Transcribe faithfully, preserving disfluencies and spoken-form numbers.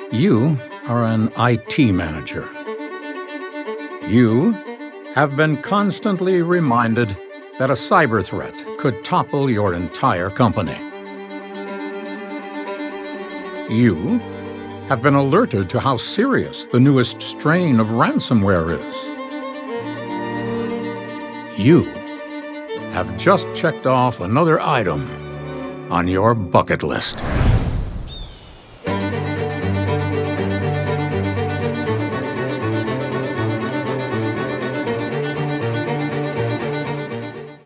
You are an I T manager. You have been constantly reminded that a cyber threat could topple your entire company. You have been alerted to how serious the newest strain of ransomware is. You have just checked off another item on your bucket list.